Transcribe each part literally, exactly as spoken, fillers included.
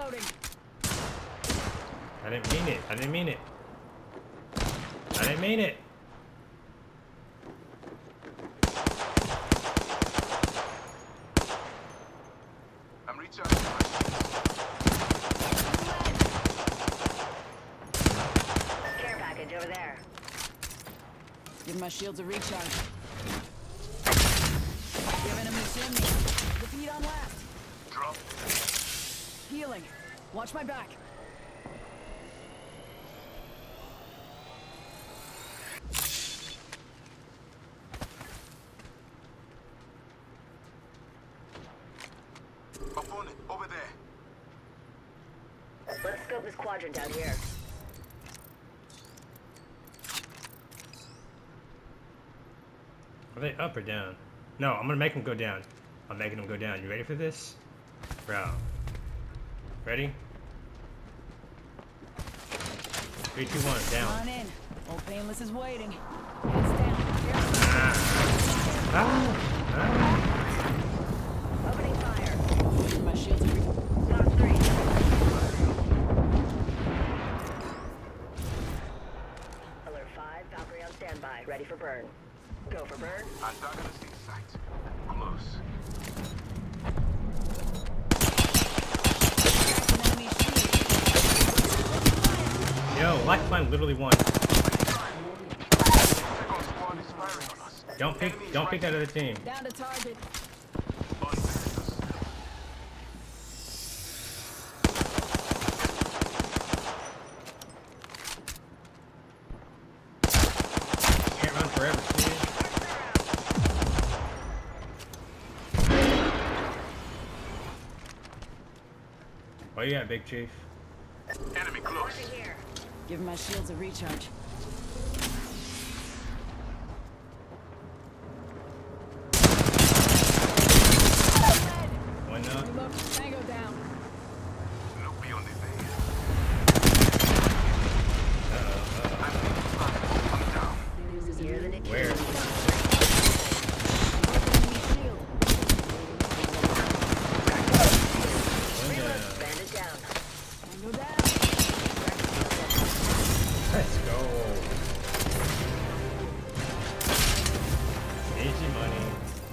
Reloading. I didn't mean it. I didn't mean it. I didn't mean it. I'm recharging. Care package over there. Give my shields a recharge. Give enemies in me. Repeat on last. Drop. Healing. Watch my back. Opponent over there. Let's scope this quadrant down here. Are they up or down? No, I'm gonna make them go down. I'm making them go down. You ready for this? Bro. Ready? Three, two, one, Come down. on in. Old Painless is waiting. Heads down. Ah. Ah. Ah. Opening fire. Give my shields a recharge. Knock three. Alert five, Valkyrie on standby. Ready for burn. Go for burn. Antagonist in sight. Close. Enemy shield. Yo, lifeline literally won. Second squad is firing on us. Don't pick, don't pick that other team. Down to target. Can't run forever, see? Oh yeah, Big Chief. Enemy close. Marking here. Give my shields a recharge. One up. Reload. Tango down. Look beyond the veil. Uh-oh, uh-oh. I'm down. You're the Nick. Where? Enemy shield. One down. Bandit down. Tango down. Let's go. Easy money.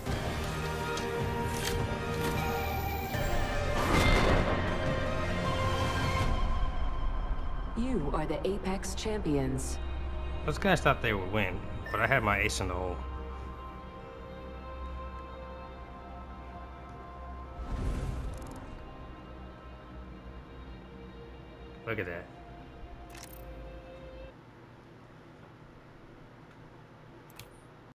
You are the Apex Champions. Those guys thought they would win, but I had my ace in the hole. Look at that.